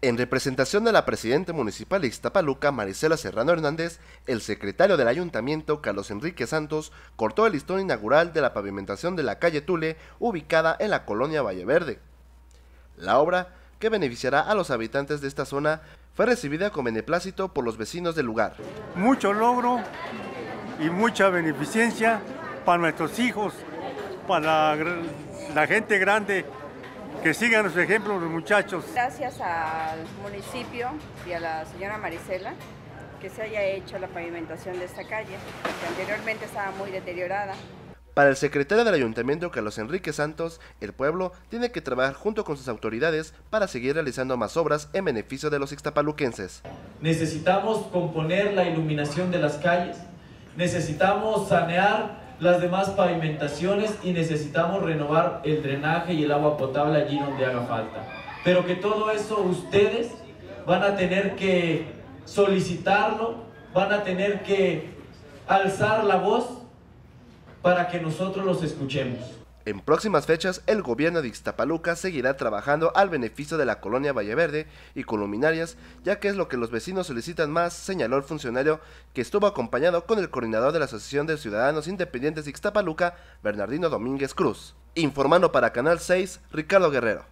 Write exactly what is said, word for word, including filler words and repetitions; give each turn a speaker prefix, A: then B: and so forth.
A: En representación de la presidenta municipal de Ixtapaluca, Marisela Serrano Hernández, el secretario del ayuntamiento, Carlos Enrique Santos, cortó el listón inaugural de la pavimentación de la calle Tule, ubicada en la colonia Valleverde. La obra, que beneficiará a los habitantes de esta zona, fue recibida con beneplácito por los vecinos del lugar.
B: Mucho logro y mucha beneficencia para nuestros hijos, para la, la gente grande. Que sigan los ejemplos los muchachos.
C: Gracias al municipio y a la señora Marisela que se haya hecho la pavimentación de esta calle, que anteriormente estaba muy deteriorada.
A: Para el secretario del ayuntamiento, Carlos Enrique Santos, el pueblo tiene que trabajar junto con sus autoridades para seguir realizando más obras en beneficio de los ixtapaluquenses.
D: Necesitamos componer la iluminación de las calles, necesitamos sanear las demás pavimentaciones y necesitamos renovar el drenaje y el agua potable allí donde haga falta. Pero que todo eso ustedes van a tener que solicitarlo, van a tener que alzar la voz para que nosotros los escuchemos.
A: En próximas fechas, el gobierno de Ixtapaluca seguirá trabajando al beneficio de la colonia Valleverde y con luminarias, ya que es lo que los vecinos solicitan más, señaló el funcionario, que estuvo acompañado con el coordinador de la Asociación de Ciudadanos Independientes de Ixtapaluca, Bernardino Domínguez Cruz. Informando para Canal seis, Ricardo Guerrero.